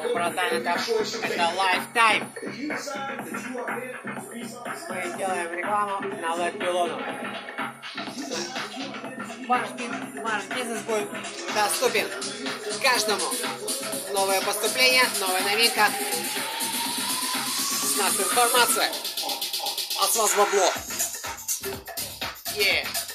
братан, это lifetime. Мы делаем рекламу на веб-пилону. Ваш бизнес будет доступен каждому. Новое поступление, новая новинка. С нас информация. А с вас бабло. Yeah.